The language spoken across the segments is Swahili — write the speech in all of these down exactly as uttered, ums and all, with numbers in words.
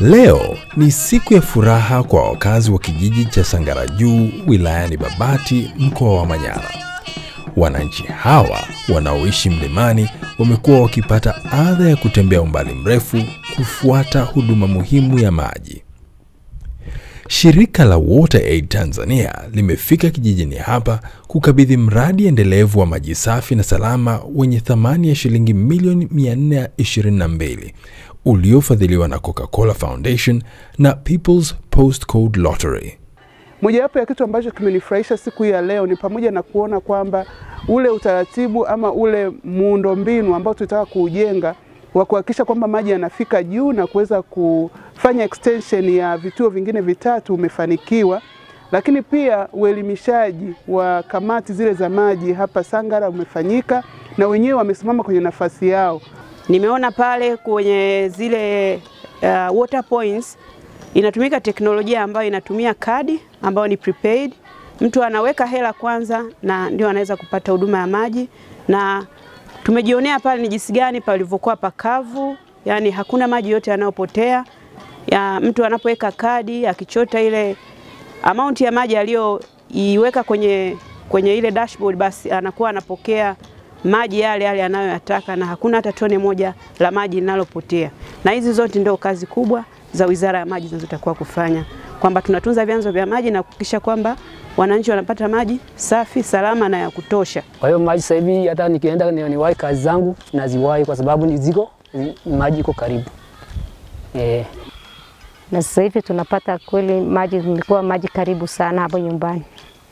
Leo ni siku ya furaha kwa wakazi wa kijiji cha Sangara Juu wilayani Babati, mkoa wa Manyara. Wananchi hawa wanaoishi mlimani wamekuwa wakipata adha ya kutembea umbali mrefu kufuata huduma muhimu ya maji. Shirika la WaterAid Tanzania limefika kijijini hapa kukabidhi mradi endelevu wa maji safi na salama wenye thamani ya shilingi milioni mia nne ishirini na mbili uliofadhiliwa na Coca-Cola Foundation na People's Postcode Lottery. Mojawapo ya kitu ambacho kimenifurahisha siku ya leo ni pamoja na kuona kwamba ule utaratibu ama ule muundombinu ambao tunataka kuujenga wa kuhakikisha kwamba maji yanafika juu na kuweza kufanya extension ya vituo vingine vitatu umefanikiwa. Lakini pia uelimishaji wa kamati zile za maji hapa Sangara umefanyika na wenyewe wamesimama kwenye nafasi yao. Nimeona pale kwenye zile uh, water points inatumika teknolojia ambayo inatumia kadi ambayo ni prepaid. Mtu anaweka hela kwanza na ndio anaweza kupata huduma ya maji, na tumejionea pale ni jinsi gani palivyokuwa pakavu, yani hakuna maji yote yanayopotea. Ya mtu anapoweka kadi akichota ile amount ya maji aliyoiweka kwenye kwenye ile dashboard, basi anakuwa anapokea maji yale yale anayoyataka na hakuna hata tone moja la maji linalopotea. Na hizi zote ndio kazi kubwa za Wizara ya Maji zinazotakiwa kufanya, kwamba tunatunza vyanzo vya maji na kuhakikisha kwamba wananchi wanapata maji safi, salama na ya kutosha. Kwa hiyo maji sasa hivi hata nikienda niwahi kazi zangu naziwahi kwa sababu ni ziko maji iko karibu. Eh. Na sasa hivi tunapata kweli maji, imekuwa maji karibu sana hapo nyumbani.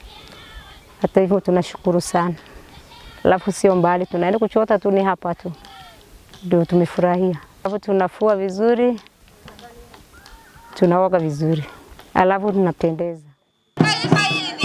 Hata hivyo tunashukuru sana. Alafu sio mbali, tunaenda kuchota tu ni hapa tu. Ndio tumefurahia. Alafu tunafua vizuri, tunaoga vizuri. Alafu tunapendeza.